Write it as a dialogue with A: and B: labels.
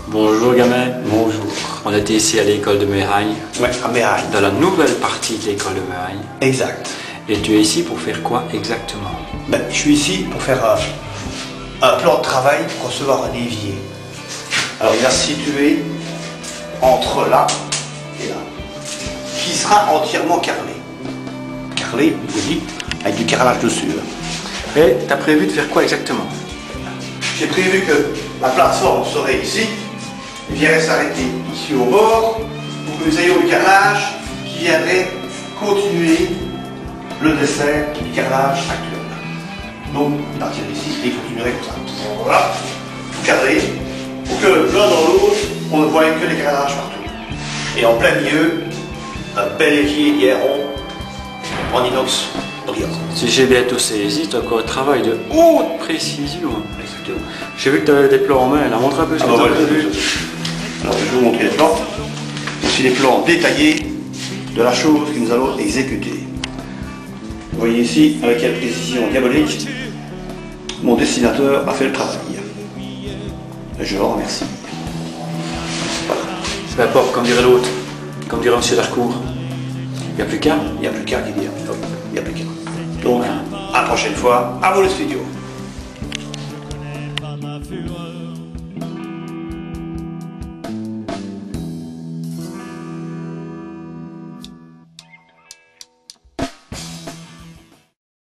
A: Bonjour gamin.
B: Bonjour.
A: On était ici à l'école de Meraille.
B: Ouais, à Meraille.
A: Dans la nouvelle partie de l'école de Meraille.
B: Exact.
A: Et tu es ici pour faire quoi exactement?
B: Ben, je suis ici pour faire un plan de travail pour concevoir un évier. Alors il va se situer entre là et là, qui sera entièrement carrelé. Carrelé, je dis, avec du carrelage dessus.
A: Et tu as prévu de faire quoi exactement?
B: J'ai prévu que la plateforme serait ici, et viendrait s'arrêter ici au bord, pour que nous ayons le carrelage qui viendrait continuer le dessert du carrelage actuel. Donc, il partirait ici et il continuerait comme ça. Voilà, tout cadré, pour que l'un dans l'autre, on ne voie que les carrelages partout. Et en plein milieu, un bel évier d'hierron en inox brillant.
A: Si j'ai bien tout saisi, tu as encore un travail de haute précision.
B: Exactement.
A: J'ai vu que tu avais des plans en main, là, montre un peu ce que tu as prévu.
B: Alors, je vais vous montrer les plans. Voici les plans détaillés de la chose que nous allons exécuter. Vous voyez ici, avec quelle précision diabolique, mon dessinateur a fait le travail. Et je le remercie.
A: Peu importe, comme dirait l'autre, comme dirait M. Darcourt. Il n'y a plus qu'à.
B: Il n'y a plus qu'à dire. Il n'y a plus qu'à. Donc, à la prochaine fois, à vous le studio.